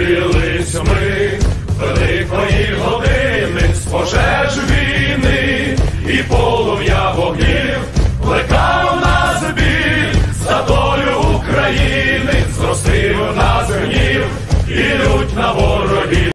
Бились ми великої години з пожеж війни, і полум'я вогнів плекав нас біль за долю України, зростив нас гнів і лють на ворогів.